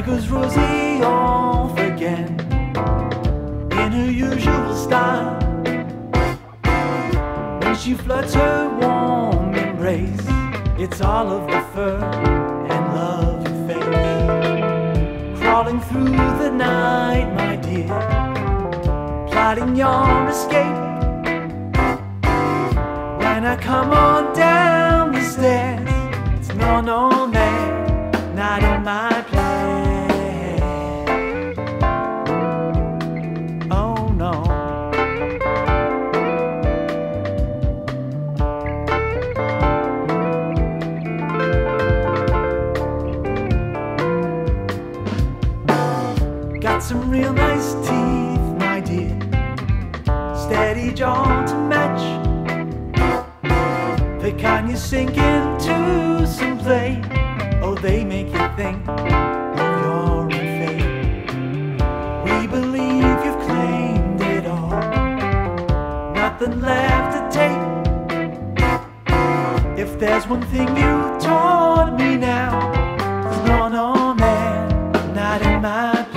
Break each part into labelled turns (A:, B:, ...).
A: goes Rosie off again in her usual style. When she flirts her warm embrace, it's all of the fur and lovely face. Crawling through the night, my dear, plotting your escape. When I come on down the stairs, it's no, no, man, not in my place. Oh no. Got some real nice teeth, my dear, steady jaw to match. The kind you sink into some play. Oh, they make you think of your own fate. We believe you've claimed it all, nothing left to take. If there's one thing you taught me now, it's no, no, man, not in my place.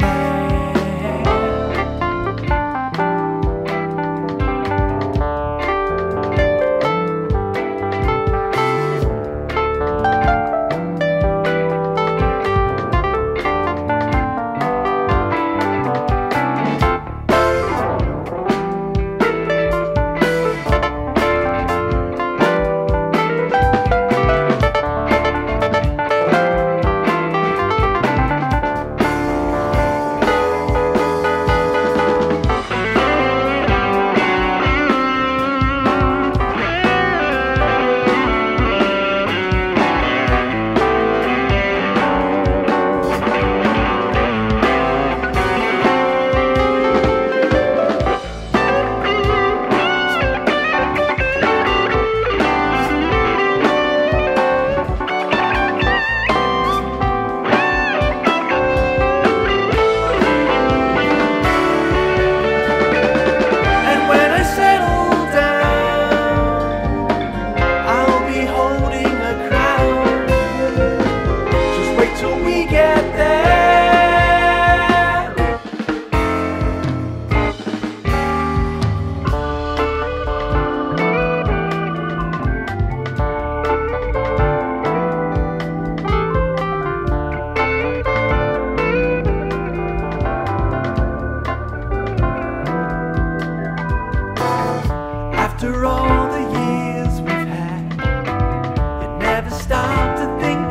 A: After all the years we've had, you never stop to think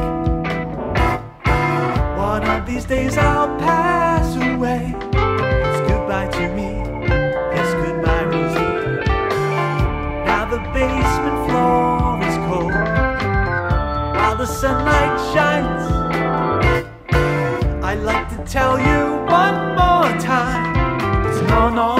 A: one of these days I'll pass away. It's goodbye to me, yes, goodbye Rosie. Now the basement floor is cold while the sunlight shines. I'd like to tell you one more time, it's no, no,